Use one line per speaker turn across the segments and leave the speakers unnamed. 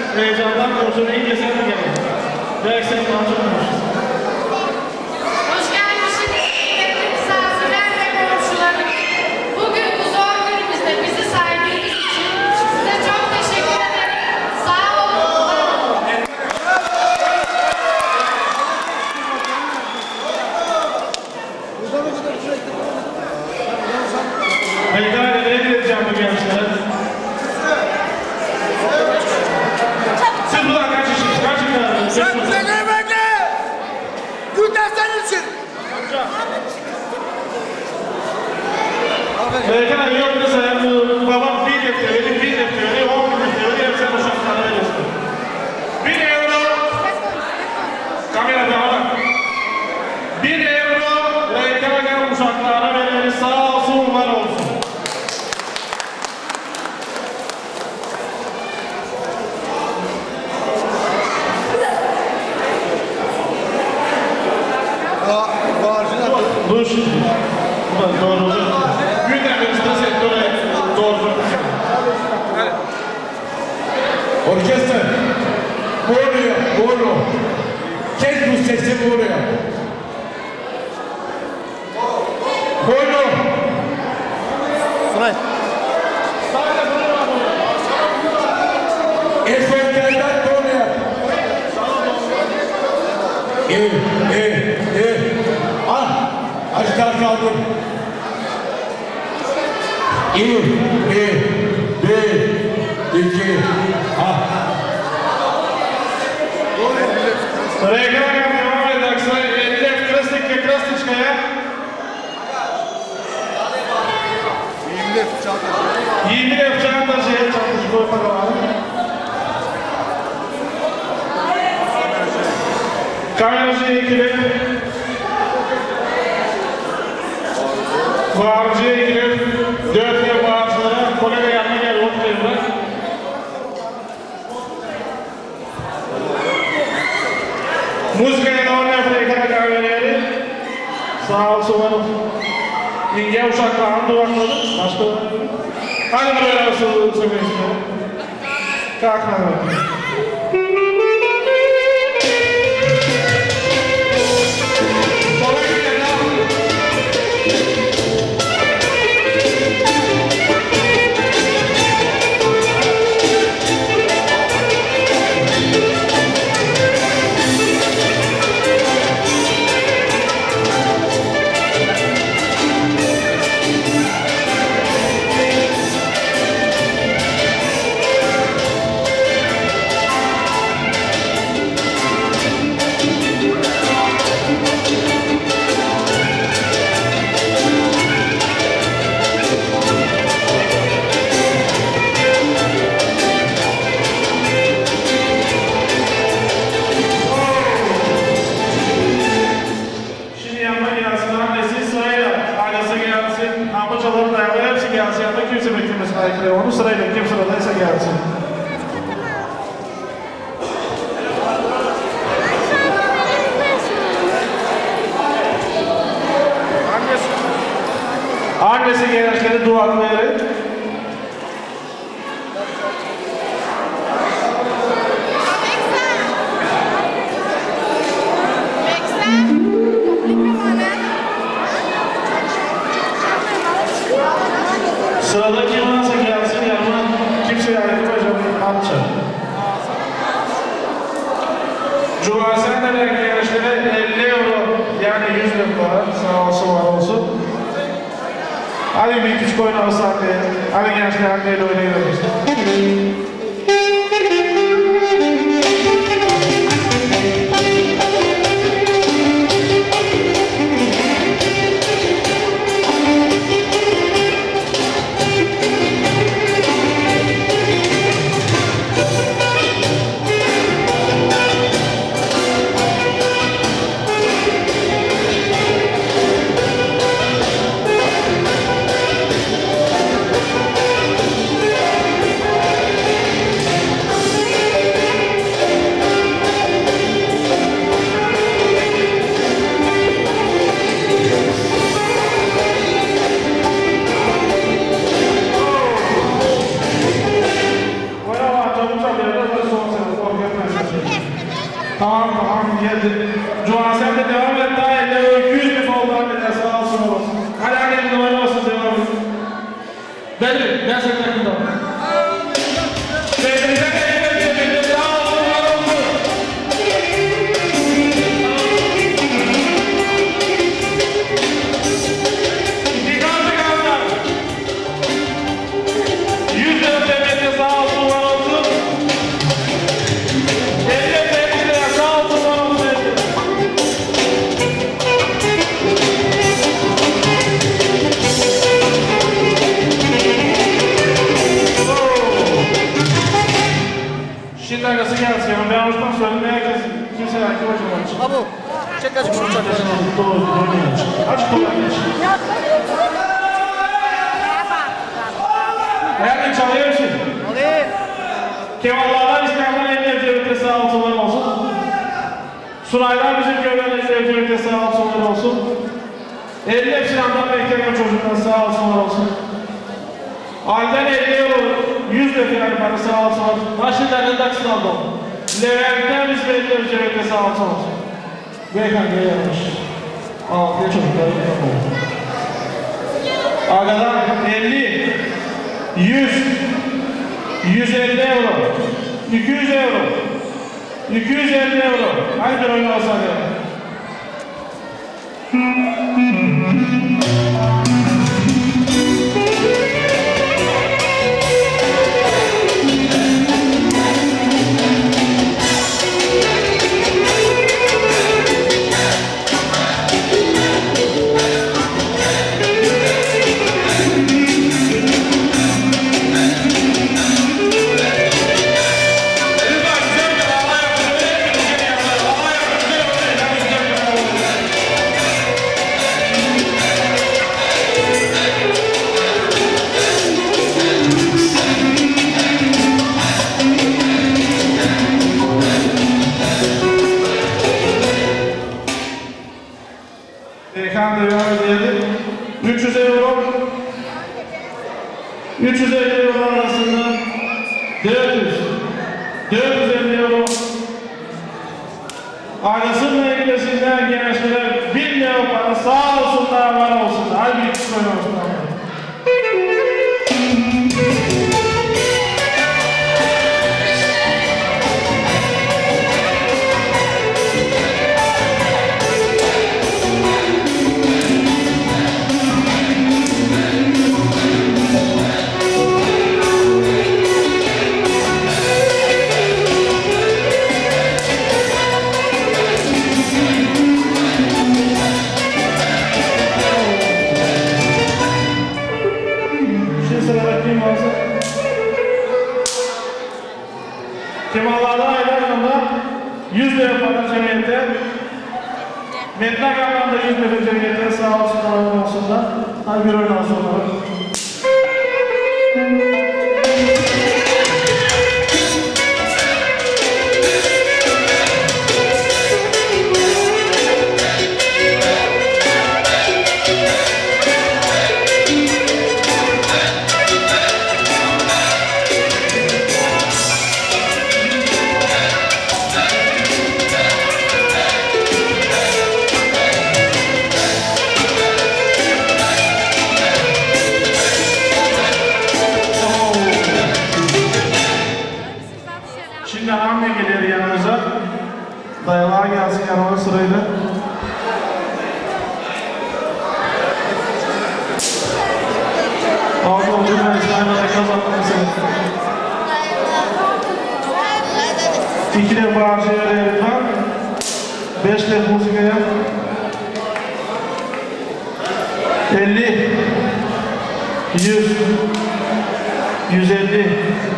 heyecandan konuşuyor. İyi kesin mi gelin? Belki sen konuşurmuşsun.
Hoş gelmişsiniz kıymetli misafirler ve komşularım. Bugün bu zor günümüzde bizi saydığınız için size çok teşekkür ederim. Sağ olun, var olun.
Haydar nereye gideceğim bu gençler? Siz buradan kaç yaşınız? Kaç yaşınız?
Sen bize ne bekle? Günden senin için.
Haydar yok mesela babam bir yapıyor, benim bir yapıyor, 10 bin yapıyor, hepsi bu şartlara veriyorsun. 1 euro, kamerada bak. 1 euro, Reykjavik uşaklara veririz, sağ olsun, var olsun. Dur şimdi. Doğru olacak. Gündem üstüne sektöre doğru.
Orkestra. Vuruyor. Kes bu sesi vuruyor. Vuruyor.
Sunay.
Eserlerden vuruyor. İyi. Al. Açıklar kaldır. İyi. 1, 2, al.
Reykjavik devam edeceksin. 50 krasničkaya. 20 çanta şeye çantası koymak var. Kameracı ikili. Bağırcı ikili. 4 yıl bağırcılara. Kolega yanına gel. Oturayım. Müzikaya devam yapıyor kahveleri. Sağ ol soğanım. İnge uşaklarını duvakladı. Başka da hadi buraya nasıl söyleyin. Kalkma bakayım. Kimse beklemez aykırı. Onu sırayla kim sıradaysa gelsin. Annesi gençleri duvarları. Sıradaki varsa gelsin yanıma kimseye ayrılmayacağım anca. Cuvasen'de gençlere 50 euro yani 100 bin para sağ olsun var olsun. Hadi bir küçük oyun alsak hadi gençler anneyle oynayalım. Tamam geldi. Cuhan sen de devam et daha elle 200 bin oldu Ahmet'e sağ olsun olsun. Hadi annenin numara olsun devam et. Belli ben senin yakında. Beyninize beyninize sağ olsun var olsun. İki kaldı. 100 lira devlete sağ olsun var olsun. 50 lira sağ olsun var olsun. Şimdi arkası gelsin. Ben hoştan söyledim. Herkes kimse belki hoşuma
Abu, çek açık şunu çak.
Doğru, aç kolay geç. Hayatım çalıyor musun?
Alayım.
Kemallardan İslam'dan emniyet devlete sağ olsunlar olsun. Sunaylar bizim köyden emniyet devlete sağ olsunlar olsun. 50 Efsinan'dan beklenen çocuklar sağ olsunlar olsun. Halden 50 euro, 100 de filan para sağ olsunlar. Başından Daksın aldım. Levent'ten biz beklenen devlete sağ olsunlar olsun. Beyefendi yapmış. Altıya çocuklar yapmış. Agadan 50, 100, 150 euro, 200 euro, 250 euro. Hangi bir oyun olsa ya? Beyefendi devam edelim. 300 euro, 350 euro arasında 450 euro. Ailesinin ilgisinden gençlere 1000 euro para sağ olsunlar, var olsunlar. Hadi bir kısmı olsunlar. Kemallardan aylarında 100 lira para cemiyete, metlak anlamda 100 lira cemiyete sağ olsunlar olsunlar. Hadi bir oyun olsunlar. Şimdi anne gelir yanımıza. Dayalığa gelsin yanıma sırayla. Aldı olduğundan İslam'da kazandım seni. 2 de bağırcıya verelim var. 5 de müzikaya. 50, 100, 150,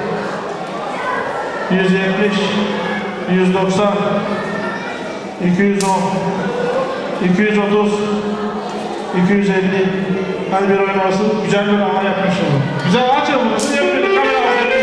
170, 190, 210, 230, 250. Hadi bir oyun olsun. Güzel bir ama yapmış olalım. Güzel açalım bunu. Yapın. Kamera alın.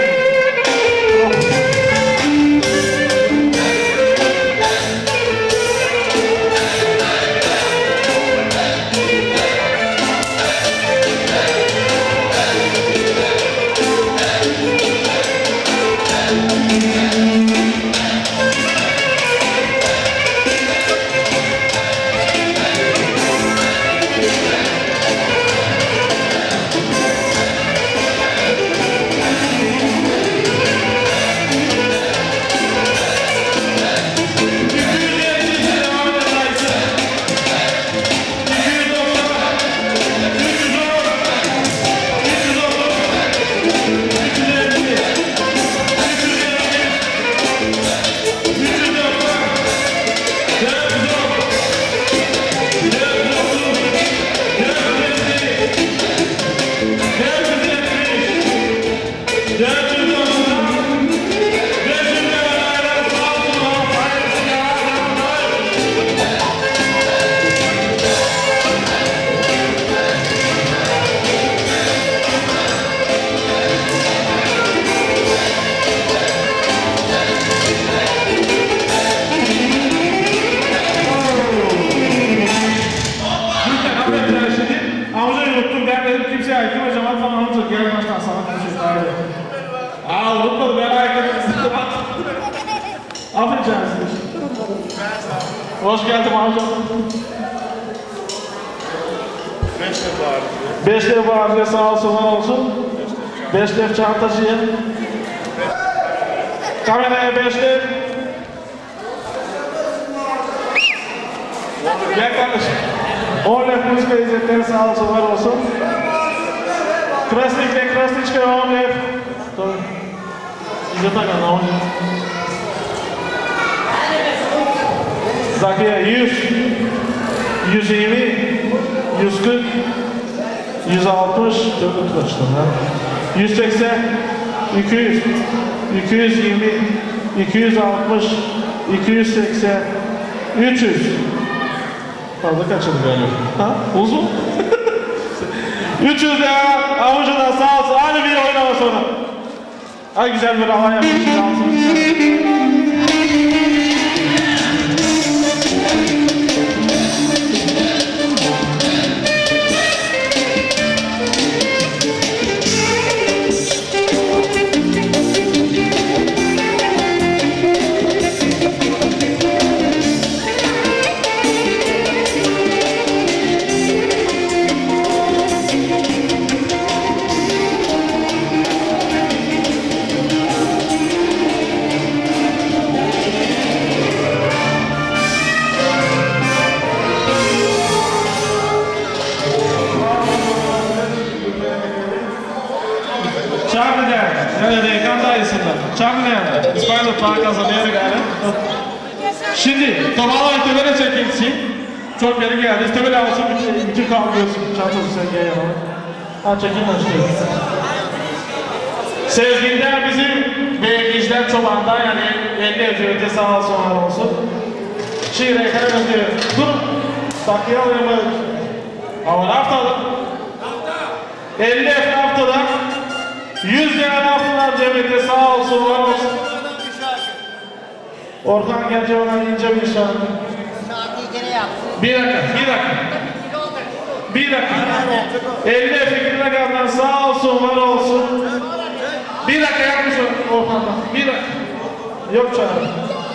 Hoş geldin amca. 5 defa harcı sağ olsun var olsun. 5 defa çantacıya. Kameraya 5 defa. Gel kardeşim. 10 defa müzik izletleri sağ olsun var olsun. Krasnik'le Krasniçka 10 defa. İzzet Akan 10 defa. Zakiye 100, 120, 140, 160, 180, 200, 220, 260, 280, 300. Fazla kaçırdı galiba. Ha? Uzun. 300 lira avucuna sağ olsun. Hadi bir oynama sonra. Hadi güzel bir hava yapmışız. Çarmıhane, İspanya'da para kazanıyor galiba. Şimdi Tomala İtebele çekilsin. Çok geri geldi. İtebele alsın, bütün kalkıyorsun. Çantası sen gel yanına. Ha çekin başlıyor. Sezgin'den bizim Beylikler Çoban'dan yani 50 ötesi sağ olsun var olsun. Şimdi reklam ediyor. Dur. Takıya alayım. Ama haftada. 50 haftada. 100 lira haftalar cebinde sağ olsun var olsun. Orhan Gence ona ince bir şarkı. Bir dakika. 50 fikrine kadar sağ olsun var olsun. Bir dakika yapmış Orhan'dan. Bir dakika. Yok çağırın.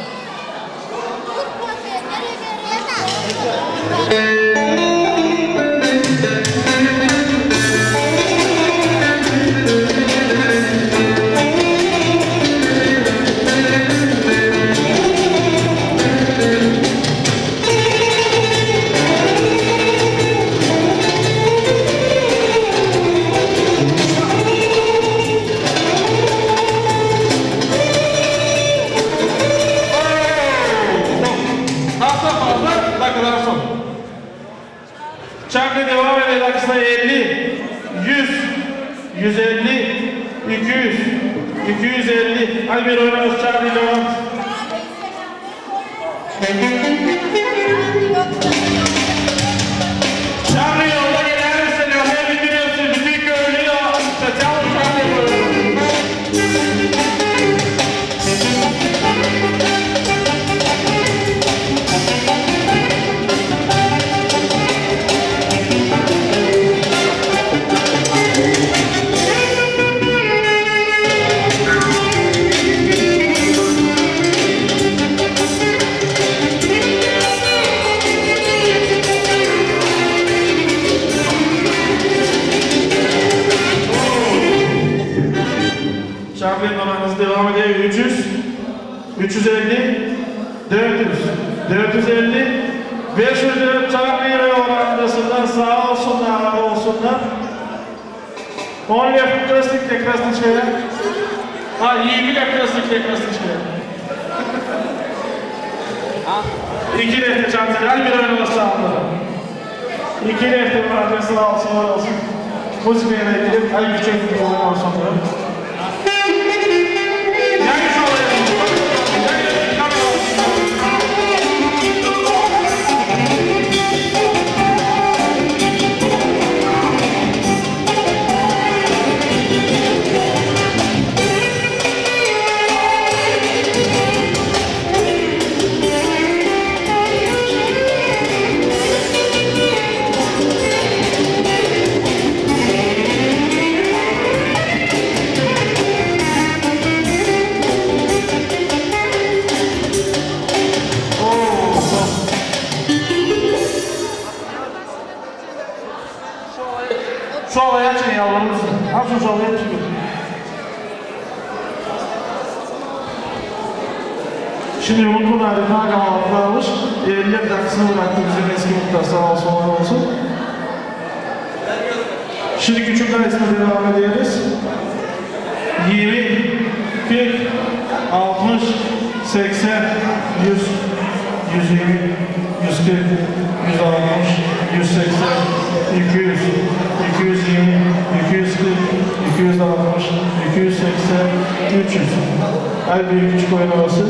Çarkı devam ediyor akısına 50, 100, 150, 200, 250. Hadi bir oynamız çarkı devam. Çarkı yolda gelen isteniyor. Ne biliyorsun? Bütün köylüyor. Çarkı yapıyor. Şarkının oranımız devam ediyor. 300, 350, 400, 450, 500 lira çarkıyla oranındasından sağ olsunlar, var olsunlar. 10 lira krasnikle krasniçkaya. Ha 20 lira krasnikle krasniçkaya. 2 lira çantayla, hadi bir oynama sağ olsunlar. 2 lira var, sağ olsun, var olsun. Müzikle ilgili, hadi küçük bir oynama sonra. alayım ki. Şimdi Umut'un harika kahvaltılarmış. 50 dakikasını bıraktı bizim eski muhtar sağ olsun var olsun. Şimdi küçük dersine devam ederiz. 20, 40, 60, 80, 100, 120, 140, 160, 180, 200, 220, 240, 260, 280, 300. Her büyük küçük oyun arası.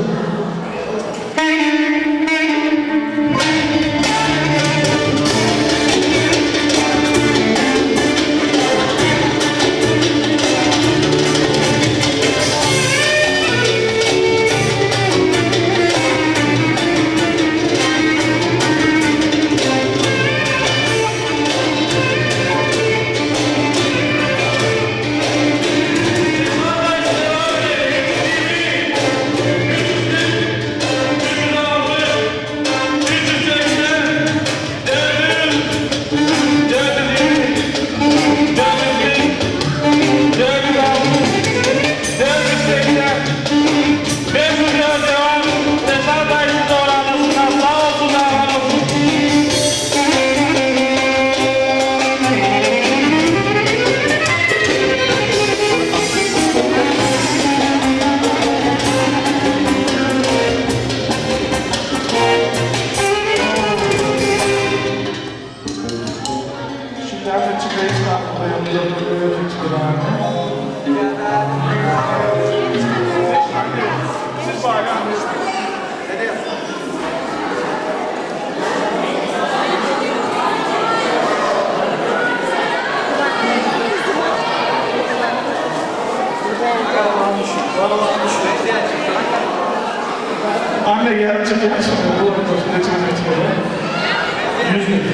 Anne gel çıkıyor şimdi. Bu ortasında çıkıyor. 100 bin.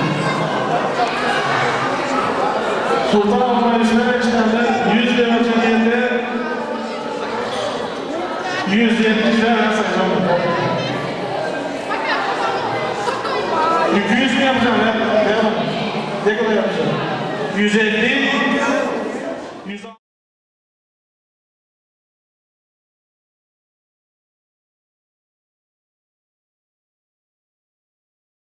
Sultan Abdülhamid İşler'den 100 lira cemiyete 170 lira sayacağım. 200 mi yapacağım ya? Ne kadar yapacağım? 150 160